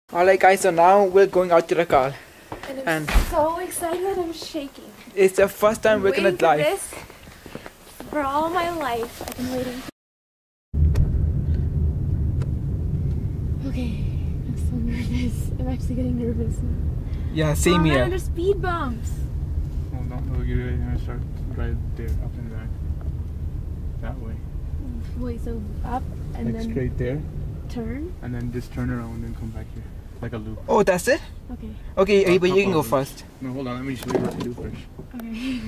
Alright guys, so now we're going out to the car. And I'm so excited, I'm shaking. It's the first time we're gonna drive. This for all my life. I've been waiting. Okay, I'm so nervous. I'm actually getting nervous now. Yeah, same here. There's speed bumps. Oh no, you're gonna start right there, up and back. That way. Wait, so up and like then straight there. Turn? And then just turn around and come back here. Like a loop. Oh, that's it? Okay. Okay, but you can go first. No, hold on, let me show you what to do first. Okay.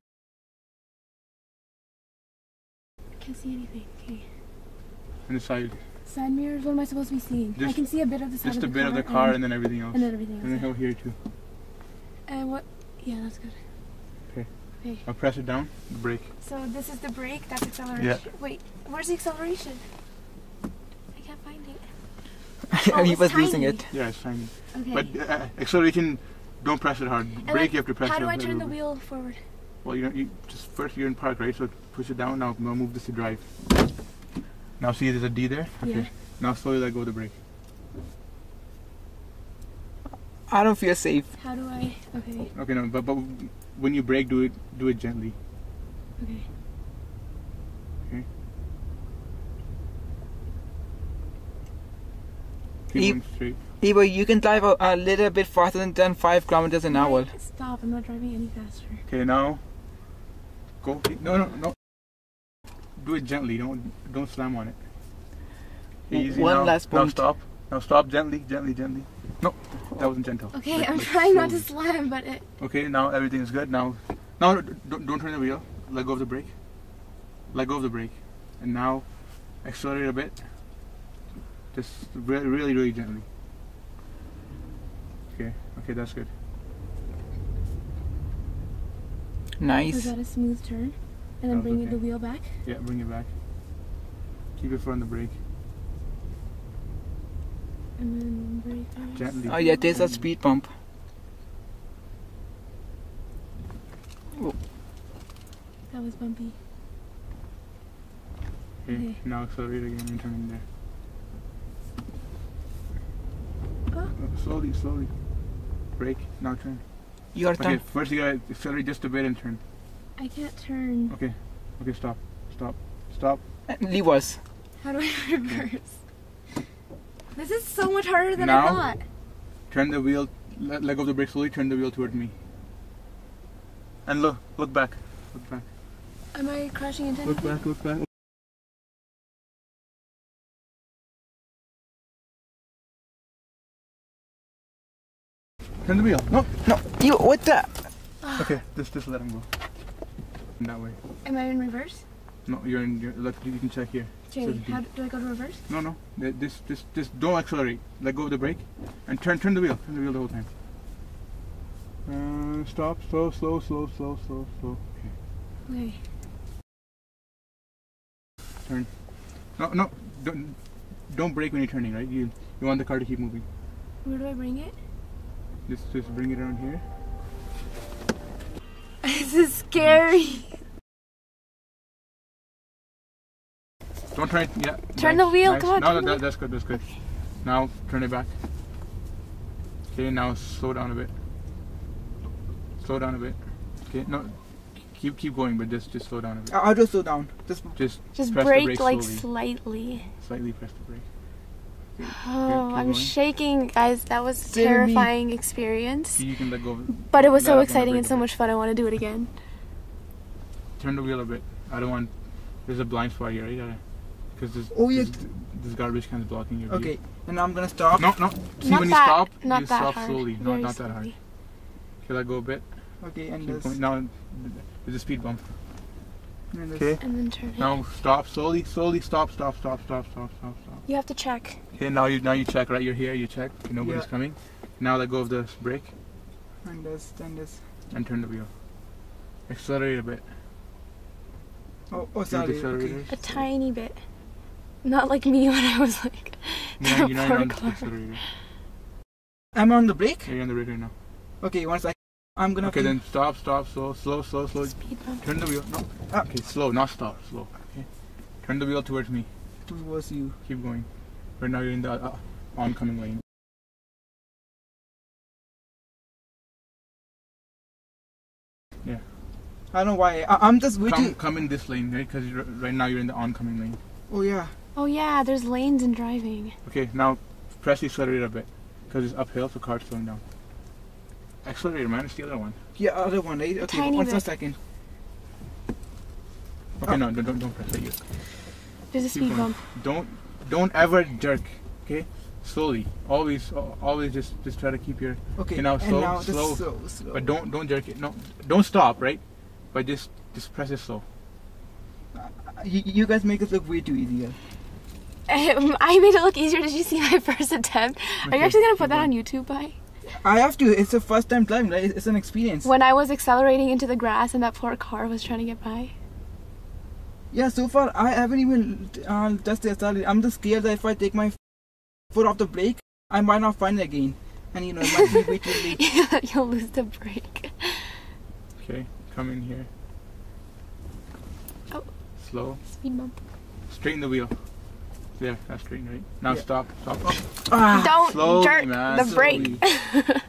Can't see anything. Okay. On the side. Side mirrors, what am I supposed to be seeing? I can see a bit of the side just of the car. Just a bit of the car and then everything else. And then everything else. And then over here too. And what? Yeah, that's good. Okay. Okay. I'll press it down, the brake. So this is the brake, that's acceleration. Yeah. Wait, where's the acceleration? I can't find it. Oh, he was tiny. losing it. Yeah, it's tiny. Okay. But acceleration, don't press it hard. Brake, you have to press it. How do I turn the wheel forward? Well, you just first you're in park, right? So push it down. Now move this to drive. Now see, there's a D there. Okay. Yeah. Now slowly let go of the brake. I don't feel safe. How do I? Okay. Okay, no, but when you brake, do it gently. Okay. Okay. Keep going straight. Eva, you can drive a little bit faster than 5 kilometers an hour. Stop! I'm not driving any faster. Okay, now go. No. Do it gently. Don't slam on it. Easy. One now. last Now point. stop. Now stop gently. No, that wasn't gentle. Okay, Like, I'm like trying not to slowly. slam, but it. Okay, now everything is good. Now don't turn the wheel. Let go of the brake. Let go of the brake, and now accelerate a bit. Just really gently. Okay, that's good. Nice. Was that a smooth turn? And then bring the wheel back? Yeah, bring it back. Keep your foot on the brake. And then brake. Gently. Oh yeah, there's a speed bump. Oh. That was bumpy. Okay, now accelerate again and turn in there. Slowly. Brake, now turn. Your turn. Okay, first you gotta accelerate just a bit and turn. I can't turn. Okay, stop. Levers. How do I reverse? This is so much harder than Now, I thought. Turn the wheel, let go of the brake slowly, turn the wheel toward me. And look back. Am I crashing into Look anything? back. Turn the wheel. No. You, what the? Okay, just let him go. That way. Am I in reverse? No, you're in. You can check here. Jamie, how do I go to reverse? No. Just don't accelerate. Let go of the brake, and turn the wheel. Turn the wheel the whole time. Stop. Slow. Okay. Turn. No. Don't brake when you're turning. Right? You want the car to keep moving. Where do I bring it? Just bring it around here. This is scary. Don't turn it. Yeah. Turn the wheel. Nice. Come on. No, that's good. Okay. Now turn it back. Okay. Now slow down a bit. Okay. No. Keep going, but just slow down a bit. I'll just slow down. Just press brake the brake like slowly. slightly. Slightly press the brake. Okay. Oh, I'm going. shaking, guys. That was a terrifying experience. You can let go of But it was so let up on the exciting brake and so a bit. much fun. I want to do it again. Turn the wheel a bit. I don't want. There's a blind spot here, right? Because this garbage can's blocking your view. okay, and now I'm gonna stop. No. See, Not when that- you stop, not you that stop hard. slowly. Very Not that hard. slowly. Okay, let go a bit. Okay, and Keep this. going. Now there's a speed bump. And this. Okay. And then turn it. Now stop slowly. Stop. You have to check. Okay. Now you check. Right, you're here. You check. Nobody's Yeah. coming. Now let go of the brake And this. and turn the wheel. Accelerate a bit. Oh, Use the sorry. Okay. accelerators. A tiny bit. Not like me when I was like. You're not on the parkour. accelerator. I'm on the brake. You're on the brake right now. Okay, once I'm gonna. Okay, then stop. Slow. Speed bump. Turn the wheel. No. Okay, slow, not stop. Slow. Okay. Turn the wheel towards me. Towards you. Keep going. Right now you're in the oncoming lane. I don't know why. I'm just waiting. Come in this lane, right? Because right now you're in the oncoming lane. Oh yeah. Oh yeah, there's lanes in driving. Okay, now press the accelerator a bit. Because it's uphill, so car's slowing down. Accelerator, man. It's the other one. Yeah, other one, right? Okay, Tiny one bit. second. Okay, no, don't press it yet. There's a speed bump. Don't ever jerk. Okay, slowly. Always just try to keep your. Okay. Okay, now and slow, now slow. slow. But don't jerk it. No, don't stop, right? But just press it slow. You guys make it look way too easy. I made it look easier. Did you see my first attempt? Are you Okay, actually gonna put keep that on going. YouTube, bye? I have to. It's the first time driving, right? It's an experience. When I was accelerating into the grass and that poor car was trying to get by. Yeah, so far I haven't even touched the accelerator. I'm just scared that if I take my foot off the brake, I might not find it again. And you know, it might be way too late. You'll lose the brake. Okay, come in here. Oh. Slow. Speed bump. Straighten the wheel. There, that's straight, right? Now Yeah. stop. Ah, Don't Slowly, jerk man, the slowly. brake.